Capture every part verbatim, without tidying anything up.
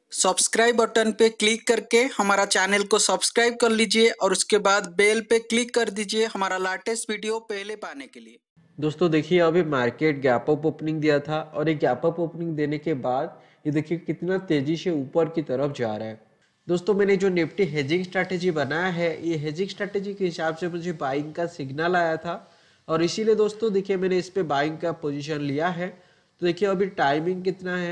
Subscribe button पे click करके हमारा चैनल को सब्सक्राइब कर लीजिए और उसके बाद बेल पे क्लिक कर दीजिए हमारा लेटेस्ट वीडियो पहले पाने के लिए। दोस्तों देखिए, अभी मार्केट गैप अप ओपनिंग दिया था और एक गैप अप ओपनिंग देने के बाद ये देखिए कितना तेजी से ऊपर की तरफ जा रहा है। दोस्तों मैंने जो निफ्टी हेजिंग स्ट्रैटेजी बनाया है, ये हेजिंग स्ट्रैटेजी के हिसाब से मुझे बाइंग का सिग्नल आया था और इसीलिए दोस्तों देखिए मैंने इस पे बाइंग का पोजीशन लिया है। तो देखिए अभी टाइमिंग कितना है,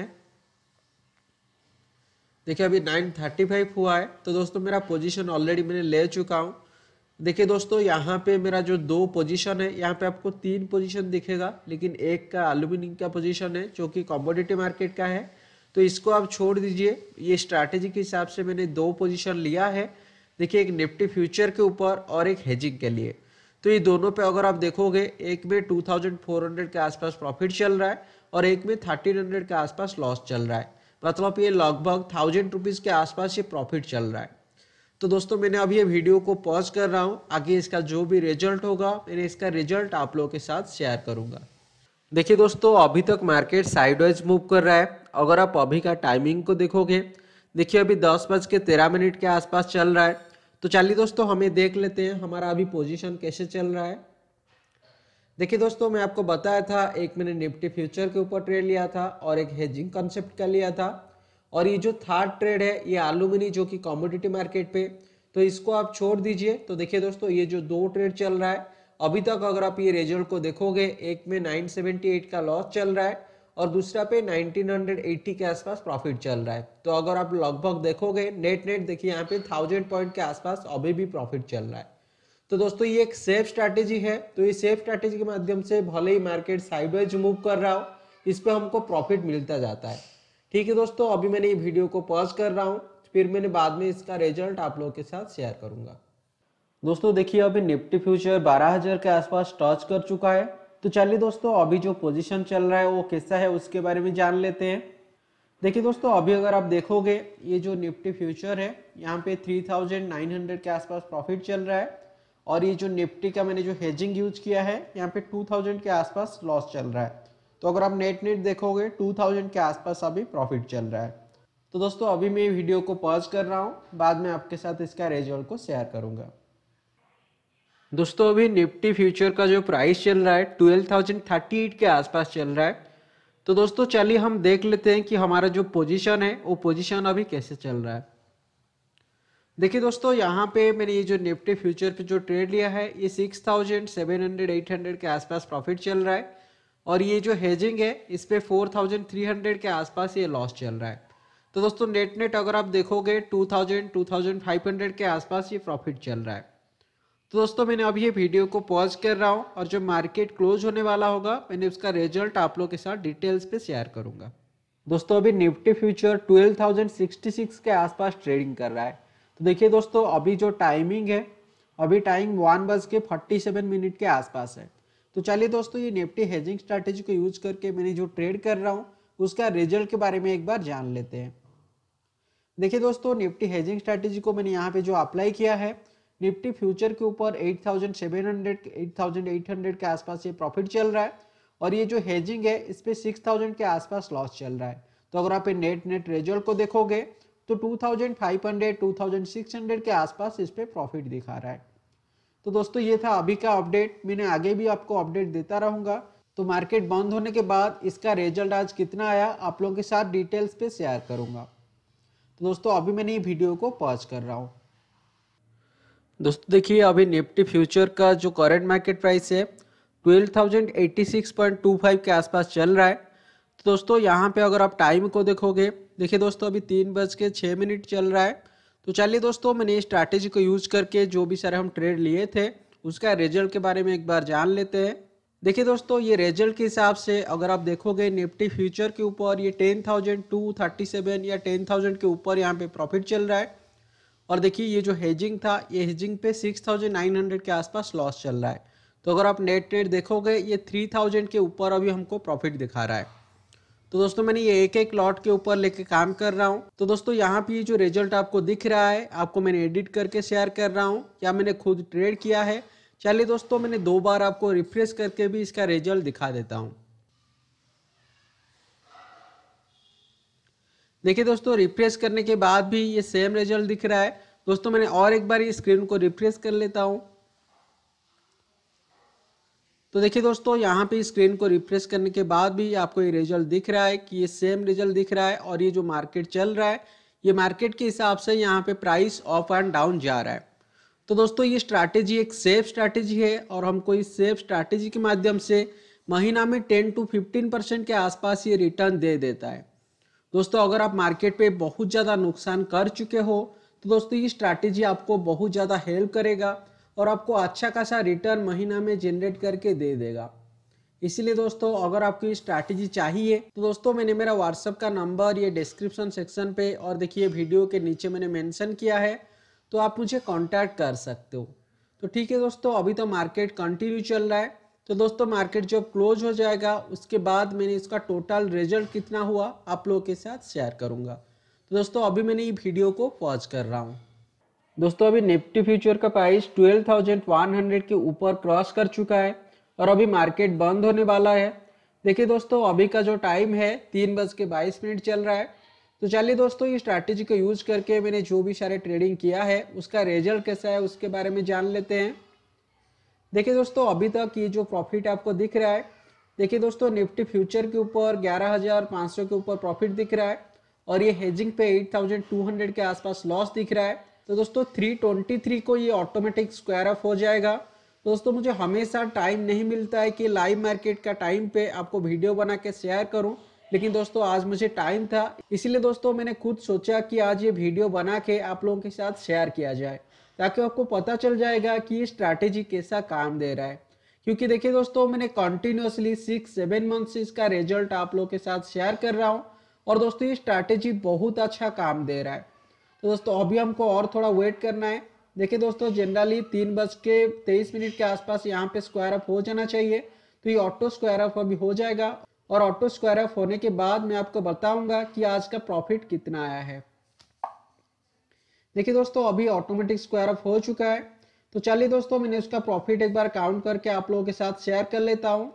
देखिए अभी नाइन थर्टी फाइव हुआ है। तो दोस्तों मेरा पोजीशन ऑलरेडी मैंने ले चुका हूँ। देखिए दोस्तों यहाँ पे मेरा जो दो पोजीशन है, यहाँ पे आपको तीन पोजीशन दिखेगा, लेकिन एक का एल्यूमिनियम का पोजीशन है जो कि कमोडिटी मार्केट का है, तो इसको आप छोड़ दीजिए। ये स्ट्रैटेजी के हिसाब से मैंने दो पोजीशन लिया है। देखिए एक निफ्टी फ्यूचर के ऊपर और एक हेजिंग के लिए। तो ये दोनों पे अगर आप देखोगे, एक में टू थाउजेंड फोर हंड्रेड के आसपास प्रॉफिट चल रहा है और एक में थर्टीन हंड्रेड के आसपास लॉस चल रहा है। मतलब ये लगभग थाउजेंड रुपीज़ के आसपास ये प्रॉफिट चल रहा है। तो दोस्तों मैंने अभी ये वीडियो को पॉज कर रहा हूँ, आगे इसका जो भी रिजल्ट होगा मैंने इसका रिजल्ट आप लोगों के साथ शेयर करूँगा। देखिए दोस्तों अभी तक मार्केट साइडवाइज मूव कर रहा है। अगर आप अभी का टाइमिंग को देखोगे, देखिए अभी दस बज के तेरह मिनट के आसपास चल रहा है। तो चलिए दोस्तों हमें देख लेते हैं हमारा अभी पोजीशन कैसे चल रहा है। देखिए दोस्तों मैं आपको बताया था, एक मैंने निफ्टी फ्यूचर के ऊपर ट्रेड लिया था और एक हेजिंग कॉन्सेप्ट का लिया था। और ये जो थर्ड ट्रेड है ये एल्यूमिनियम जो कि कमोडिटी मार्केट पे, तो इसको आप छोड़ दीजिए। तो देखिए दोस्तों ये जो दो ट्रेड चल रहा है अभी तक, अगर आप ये रिजल्ट को देखोगे, एक में नाइन सेवेंटी एट का लॉस चल रहा है और दूसरा पे नाइनटीन एटी के आसपास प्रॉफिट चल रहा है। तो अगर आप लगभग देखोगे नेट नेट देखिए यहाँ पे थाउजेंड पॉइंट के आसपास अभी भी प्रॉफिट चल रहा है। तो दोस्तों ये एक सेफ स्ट्रैटेजी है। तो ये सेफ स्ट्रैटेजी के माध्यम से भले ही मार्केट साइडवेज मूव कर रहा हो, इस पे हमको प्रॉफिट मिलता जाता है। ठीक है दोस्तों, अभी मैंने ये वीडियो को पॉज कर रहा हूँ, फिर मैंने बाद में इसका रिजल्ट आप लोगों के साथ शेयर करूंगा। दोस्तों देखिए अभी निफ्टी फ्यूचर बारह हज़ार के आसपास टच कर चुका है। तो चलिए दोस्तों अभी जो पोजीशन चल रहा है वो कैसा है उसके बारे में जान लेते हैं। देखिए दोस्तों अभी अगर आप देखोगे, ये जो निफ्टी फ्यूचर है यहाँ पे थ्री थाउजेंड नाइन हंड्रेड के आसपास प्रॉफिट चल रहा है और ये जो निफ्टी का मैंने जो हेजिंग यूज किया है यहाँ पे टू थाउजेंड के आसपास लॉस चल रहा है। तो अगर आप नेट नेट देखोगे टू थाउजेंड के आसपास अभी प्रॉफिट चल रहा है। तो दोस्तों अभी मैं वीडियो को पॉज कर रहा हूँ, बाद में आपके साथ इसका रिजल्ट को शेयर करूंगा। दोस्तों अभी निफ्टी फ्यूचर का जो प्राइस चल रहा है ट्वेल्व थाउजेंड थर्टी एट के आसपास चल रहा है। तो दोस्तों चलिए हम देख लेते हैं कि हमारा जो पोजीशन है वो पोजीशन अभी कैसे चल रहा है। देखिए दोस्तों यहाँ पे मैंने ये जो निफ्टी फ्यूचर पे जो ट्रेड लिया है ये six thousand seven hundred eight hundred के आसपास प्रॉफिट चल रहा है और ये जो हेजिंग है इस पे फोर थाउजेंड थ्री हंड्रेड के आसपास ये लॉस चल रहा है। तो दोस्तों नेट नेट अगर आप देखोगे two thousand two thousand five hundred के आसपास ये प्रॉफिट चल रहा है। तो दोस्तों मैंने अभी ये वीडियो को पॉज कर रहा हूँ और जो मार्केट क्लोज होने वाला होगा मैंने उसका रिजल्ट आप लोग के साथ डिटेल्स पे शेयर करूंगा। दोस्तों अभी Nifty future twelve thousand sixty six के आसपास ट्रेडिंग कर रहा है। तो देखिए दोस्तों अभी जो टाइमिंग है, अभी टाइम वन बज के फोर्टी सेवन मिनट के आसपास है। तो चलिए दोस्तों ये निफ्टी हेजिंग स्ट्रैटेजी को यूज करके मैंने जो ट्रेड कर रहा हूँ उसका रिजल्ट के बारे में एक बार जान लेते हैं। देखिए दोस्तों निफ्टी हेजिंग स्ट्रैटेजी को मैंने यहाँ पे जो अप्लाई किया है, निफ्टी फ्यूचर के ऊपर eight thousand seven hundred eight thousand eight hundred के आसपास ये प्रॉफिट चल रहा है और ये जो हेजिंग है इस पे सिक्स थाउजेंड के आसपास लॉस चल रहा है। तो अगर आप नेट नेट रिजल्ट को देखोगे तो two thousand five hundred two thousand six hundred के आसपास इस पे प्रॉफिट दिखा रहा है। तो दोस्तों ये था अभी का अपडेट, मैंने आगे भी आपको अपडेट देता रहूंगा। तो मार्केट बंद होने के बाद इसका रिजल्ट आज कितना आया आप लोगों के साथ डिटेल्स पे शेयर करूंगा। तो दोस्तों अभी मैंने ये वीडियो को पॉज कर रहा हूँ। दोस्तों देखिए अभी निफ्टी फ्यूचर का जो करंट मार्केट प्राइस है twelve thousand eighty six point two five के आसपास चल रहा है। तो दोस्तों यहाँ पे अगर आप टाइम को देखोगे, देखिए दोस्तों अभी तीन बज के छः मिनट चल रहा है। तो चलिए दोस्तों मैंने इस स्ट्रैटेजी को यूज करके जो भी सारे हम ट्रेड लिए थे उसका रिजल्ट के बारे में एक बार जान लेते हैं। देखिए दोस्तों ये रिजल्ट के हिसाब से अगर आप देखोगे निफ्टी फ्यूचर के ऊपर ये ten thousand two thirty seven या टेन थाउजेंड के ऊपर यहाँ पे प्रॉफिट चल रहा है और देखिए ये जो हेजिंग था ये हेजिंग पे सिक्स थाउजेंड नाइन हंड्रेड के आसपास लॉस चल रहा है। तो अगर आप नेट नेट देखोगे ये थ्री थाउजेंड के ऊपर अभी हमको प्रॉफिट दिखा रहा है। तो दोस्तों मैंने ये एक एक लॉट के ऊपर लेके काम कर रहा हूँ। तो दोस्तों यहाँ पे जो रिजल्ट आपको दिख रहा है आपको मैंने एडिट करके शेयर कर रहा हूँ या मैंने खुद ट्रेड किया है। चलिए दोस्तों मैंने दो बार आपको रिफ्रेश करके भी इसका रिजल्ट दिखा देता हूँ। देखिए दोस्तों, रिफ्रेश करने के बाद भी ये सेम रिजल्ट दिख रहा है। दोस्तों मैंने और एक बार ये स्क्रीन को रिफ्रेश कर लेता हूँ। तो देखिए दोस्तों, यहाँ पे स्क्रीन को रिफ्रेश करने के बाद भी आपको ये रिजल्ट दिख रहा है कि ये सेम रिजल्ट दिख रहा है। और ये जो मार्केट चल रहा है, ये मार्केट के हिसाब से यहाँ पे प्राइस अप एंड डाउन जा रहा है। तो दोस्तों ये स्ट्रैटेजी एक सेफ स्ट्रैटेजी है और हमको इस सेफ स्ट्रैटेजी के माध्यम से महीना में टेन टू फिफ्टीन परसेंट के आसपास ये रिटर्न दे देता है। दोस्तों अगर आप मार्केट पे बहुत ज़्यादा नुकसान कर चुके हो तो दोस्तों ये स्ट्रैटेजी आपको बहुत ज़्यादा हेल्प करेगा और आपको अच्छा खासा रिटर्न महीना में जनरेट करके दे देगा। इसीलिए दोस्तों अगर आपको ये स्ट्रैटेजी चाहिए तो दोस्तों मैंने मेरा व्हाट्सएप का नंबर ये डिस्क्रिप्शन सेक्शन पे और देखिए वीडियो के नीचे मैंने मेंशन किया है, तो आप मुझे कांटेक्ट कर सकते हो। तो ठीक है दोस्तों, अभी तो मार्केट कंटिन्यू चल रहा है। तो दोस्तों मार्केट जब क्लोज हो जाएगा उसके बाद मैंने इसका टोटल रिजल्ट कितना हुआ आप लोगों के साथ शेयर करूँगा। तो दोस्तों अभी मैंने ये वीडियो को पॉज कर रहा हूँ। दोस्तों अभी निफ्टी फ्यूचर का price twelve thousand one hundred के ऊपर क्रॉस कर चुका है और अभी मार्केट बंद होने वाला है। देखिए दोस्तों अभी का जो टाइम है तीन बज के बाईस मिनट चल रहा है। तो चलिए दोस्तों ये स्ट्रैटेजी को यूज करके मैंने जो भी सारे ट्रेडिंग किया है उसका रिजल्ट कैसा है उसके बारे में जान लेते हैं। देखिए दोस्तों अभी तक ये जो प्रॉफिट आपको दिख रहा है, देखिए दोस्तों निफ्टी फ्यूचर के ऊपर ग्यारह हज़ार पाँच सौ के ऊपर प्रॉफिट दिख रहा है और ये हेजिंग पे एट थाउजेंड टू हंड्रेड के आसपास लॉस दिख रहा है। तो दोस्तों थ्री ट्वेंटी थ्री को ये ऑटोमेटिक स्क्वायर ऑफ हो जाएगा। दोस्तों मुझे हमेशा टाइम नहीं मिलता है कि लाइव मार्केट का टाइम पे आपको वीडियो बना के शेयर करूं, लेकिन दोस्तों आज मुझे टाइम था, इसीलिए दोस्तों मैंने खुद सोचा कि आज ये वीडियो बना के आप लोगों के साथ शेयर किया जाए ताकि आपको पता चल जाएगा कि ये स्ट्रैटेजी कैसा काम दे रहा है। क्योंकि देखिए दोस्तों मैंने कंटिन्यूसली सिक्स सेवन मंथ से इसका रिजल्ट आप लोगों के साथ शेयर कर रहा हूँ और दोस्तों ये स्ट्रैटेजी बहुत अच्छा काम दे रहा है। तो दोस्तों अभी हमको और थोड़ा वेट करना है। देखिए दोस्तों जनरली तीन बज के तेईस मिनट के आसपास यहाँ पे स्क्वायर अप हो जाना चाहिए, तो ये ऑटो स्क्वायर अप अभी हो जाएगा और ऑटो स्क्वायर अप होने के बाद मैं आपको बताऊंगा कि आज का प्रॉफिट कितना आया है। देखिए दोस्तों अभी ऑटोमेटिक स्क्वायर अप हो चुका है। तो चलिए दोस्तों मैंने उसका प्रॉफिट एक बार काउंट करके आप लोगों के साथ शेयर कर लेता हूं।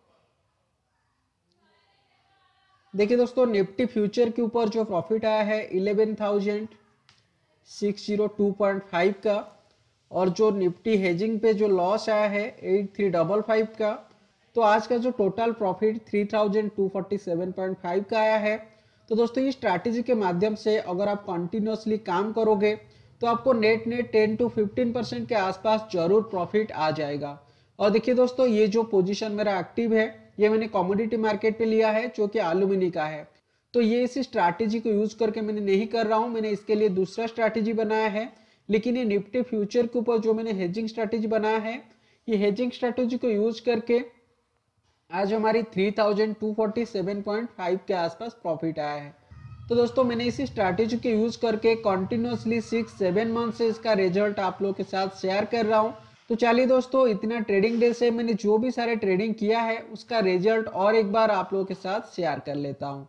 देखिए दोस्तों निफ्टी फ्यूचर के ऊपर जो प्रॉफिट आया है eleven thousand six zero two point five का और जो निफ्टी हेजिंग पे जो लॉस आया है एट थ्री डबल फाइव का, तो आज का जो total profit three thousand two forty seven point five का आया है। तो दोस्तों ये स्ट्रैटेजी के माध्यम से अगर आप कंटिन्यूसली काम करोगे तो आपको net net ten two fifteen percent के आसपास जरूर प्रॉफिट आ जाएगा। और देखिए दोस्तों ये जो पोजीशन मेरा एक्टिव है ये मैंने कमोडिटी मार्केट पे लिया है जो कि एल्यूमिनी का है। तो ये इस स्ट्रैटेजी को यूज करके मैंने नहीं कर रहा हूँ, मैंने इसके लिए दूसरा स्ट्रैटेजी बनाया है। लेकिन ये निफ्टी फ्यूचर के ऊपर जो मैंने हेजिंग स्ट्रैटेजी बनाया है, ये हेजिंग स्ट्रैटेजी को यूज करके आज हमारी three thousand two forty seven point five के आसपास प्रॉफिट आया है। तो दोस्तों मैंने इसी स्ट्रैटेजी के यूज करके कंटिन्यूसली सिक्स सेवन मंथ से इसका रिजल्ट आप लोगों के साथ शेयर कर रहा हूँ। तो चलिए दोस्तों इतना ट्रेडिंग डे से मैंने जो भी सारे ट्रेडिंग किया है उसका रिजल्ट और एक बार आप लोगों के साथ शेयर कर लेता हूँ।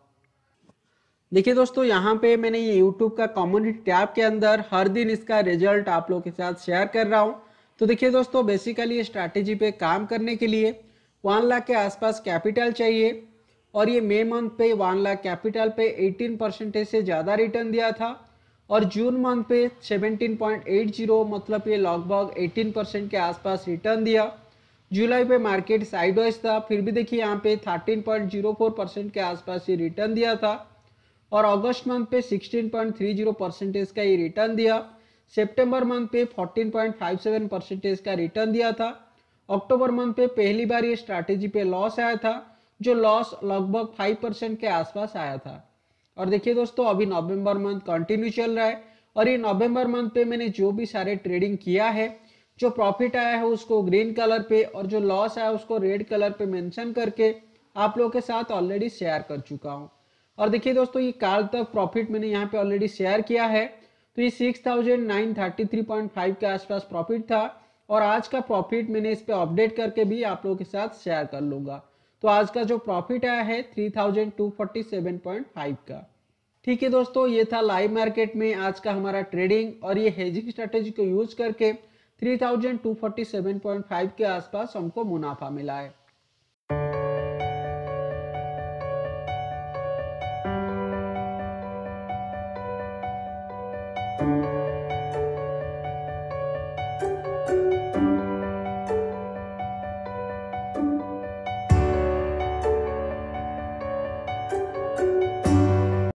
देखिए दोस्तों यहाँ पे मैंने ये यूट्यूब का कम्युनिटी टैब के अंदर हर दिन इसका रिजल्ट आप लोगों के साथ शेयर कर रहा हूँ। तो देखिए दोस्तों बेसिकली ये स्ट्रैटेजी पे काम करने के लिए वन लाख के आसपास कैपिटल चाहिए और ये मई मंथ पे वन लाख कैपिटल पे एटीन परसेंटेज से ज़्यादा रिटर्न दिया था और जून मंथ पे सेवनटीन पॉइंट एट जीरो मतलब ये लगभग एटीन परसेंट के आसपास रिटर्न दिया। जुलाई पे मार्केट साइडवाइज था, फिर भी देखिए यहाँ पे thirteen point zero four percent के आसपास ये रिटर्न दिया था और अगस्त मंथ पे sixteen point three zero percentage का ये रिटर्न दिया। सितंबर मंथ पे fourteen point five seven percentage का रिटर्न दिया था। अक्टूबर मंथ पे पहली बार ये स्ट्रैटेजी पे लॉस आया था, जो लॉस लगभग फाइव परसेंट के आसपास आया था। और देखिए दोस्तों अभी नवंबर मंथ कंटिन्यू चल रहा है और ये नवंबर मंथ पे मैंने जो भी सारे ट्रेडिंग किया है, जो प्रॉफिट आया है उसको ग्रीन कलर पे और जो लॉस आया उसको रेड कलर पे मेंशन करके आप लोगों के साथ ऑलरेडी शेयर कर चुका हूँ। और देखिए दोस्तों ये काल तक प्रॉफिट मैंने यहाँ पे ऑलरेडी शेयर किया है, तो ये six thousand nine thirty three point five के आसपास प्रॉफिट था और आज का प्रॉफिट मैंने इस पे अपडेट करके भी आप लोगों के साथ शेयर कर लूंगा। तो आज का जो प्रॉफिट आया है three thousand two forty seven point five का। ठीक है दोस्तों ये था लाइव मार्केट में आज का हमारा ट्रेडिंग और ये हेजिंग स्ट्रेटेजी को यूज करके three thousand two forty seven point five के आसपास हमको मुनाफा मिला है।